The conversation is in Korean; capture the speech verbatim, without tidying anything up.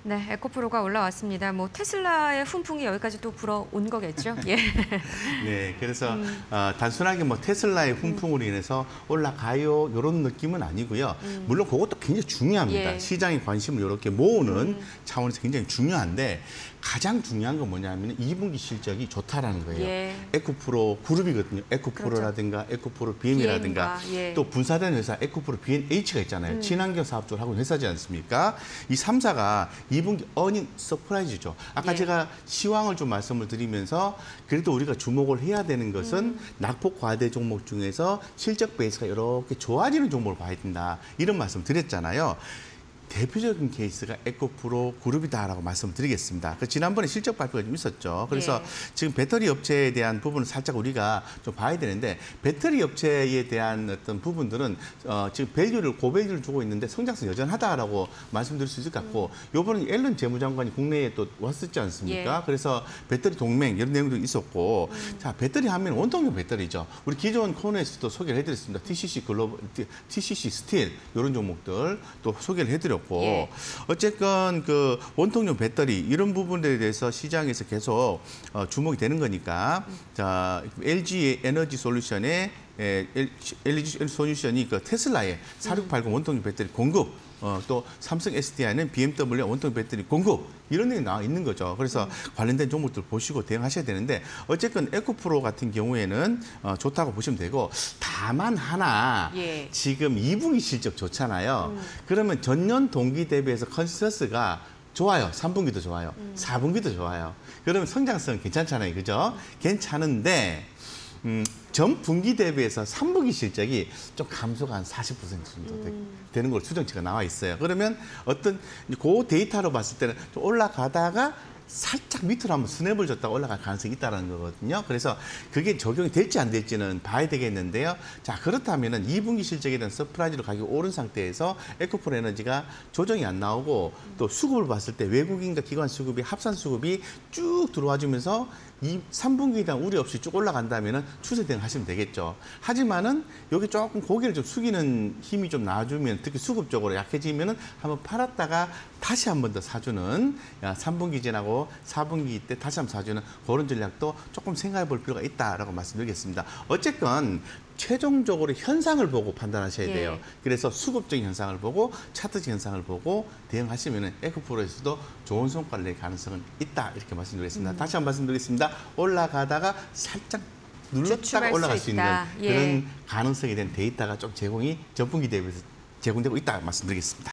네, 에코프로가 올라왔습니다. 뭐 테슬라의 훈풍이 여기까지 또 불어온 거겠죠? 예. 네, 그래서 음. 어, 단순하게 뭐 테슬라의 훈풍으로 인해서 올라가요 이런 느낌은 아니고요. 음. 물론 그것도 굉장히 중요합니다. 예. 시장의 관심을 이렇게 모으는 음. 차원에서 굉장히 중요한데 가장 중요한 건 뭐냐면 이 분기 실적이 좋다라는 거예요. 예. 에코프로 그룹이거든요. 에코프로라든가 그렇죠. 에코프로 비엠이라든가 비엠과, 예. 또 분사된 회사 에코프로 비엔에이치가 있잖아요. 음. 친환경 사업 쪽을 하고 있는 회사지 않습니까? 이 삼 사가 이 분기 어닝 서프라이즈죠. 아까 예. 제가 시황을 좀 말씀을 드리면서 그래도 우리가 주목을 해야 되는 것은 음. 낙폭 과대 종목 중에서 실적 베이스가 이렇게 좋아지는 종목을 봐야 된다. 이런 말씀 드렸잖아요. 대표적인 케이스가 에코프로 그룹이다라고 말씀을 드리겠습니다. 그 지난번에 실적 발표가 좀 있었죠. 그래서 예. 지금 배터리 업체에 대한 부분은 살짝 우리가 좀 봐야 되는데 배터리 업체에 대한 어떤 부분들은 어, 지금 밸류를 고밸류를 주고 있는데 성장성 여전하다라고 말씀드릴 수 있을 것 같고 음. 이번에 앨런 재무장관이 국내에 또 왔었지 않습니까? 예. 그래서 배터리 동맹 이런 내용도 있었고 음. 자 배터리 하면 원통형 배터리죠. 우리 기존 코너에서도 소개를 해드렸습니다. 티씨씨 글로벌, 티씨씨 스틸 이런 종목들 또 소개를 해드렸고. 예. 어쨌건 그 원통용 배터리 이런 부분에 대해서 시장에서 계속 어, 주목이 되는 거니까 음. 자 엘지 에너지 솔루션의 에, 엘지 솔루션이 그 테슬라의 사육팔공 원통용 배터리 공급 어, 또 삼성 에스디아이는 비엠더블유 원통용 배터리 공급 이런 내용이 나와 있는 거죠. 그래서 음. 관련된 종목들 보시고 대응하셔야 되는데 어쨌건 에코프로 같은 경우에는 어, 좋다고 보시면 되고 다만 하나 예. 지금 이 분기 실적 좋잖아요. 음. 그러면 전년 동기 대비해서 컨센서스가 좋아요. 삼 분기도 좋아요. 음. 사 분기도 좋아요. 그러면 성장성 괜찮잖아요. 그죠? 음. 괜찮은데 음, 전 분기 대비해서 삼 분기 실적이 좀 감소가 한 사십 퍼센트 정도 음. 되는 걸 추정치가 나와 있어요. 그러면 어떤 그 데이터로 봤을 때는 좀 올라가다가 살짝 밑으로 한번 스냅을 줬다가 올라갈 가능성이 있다는 거거든요. 그래서 그게 적용이 될지 안 될지는 봐야 되겠는데요. 자, 그렇다면 이 분기 실적에 대한 서프라이즈로 가격이 오른 상태에서 에코프로 에너지가 조정이 안 나오고 또 수급을 봤을 때 외국인과 기관 수급이 합산 수급이 쭉 들어와 주면서 이 삼 분기에 대한 우려 없이 쭉 올라간다면 추세 대응하시면 되겠죠. 하지만은 여기 조금 고개를 좀 숙이는 힘이 좀 나와주면 특히 수급적으로 약해지면은 한번 팔았다가 다시 한 번 더 사주는 삼 분기 지나고 사 분기 때 다시 한번 사주는 그런 전략도 조금 생각해 볼 필요가 있다라고 말씀드리겠습니다. 어쨌건 최종적으로 현상을 보고 판단하셔야 돼요. 예. 그래서 수급적인 현상을 보고 차트적 현상을 보고 대응하시면 에코프로에서도 좋은 성과를 낼 가능성은 있다 이렇게 말씀드리겠습니다. 음. 다시 한번 말씀드리겠습니다. 올라가다가 살짝 눌렀다가 올라갈 수, 수 있는 예. 그런 가능성에 대한 데이터가 좀 제공이 전분기 대비해서 제공되고 있다 말씀드리겠습니다.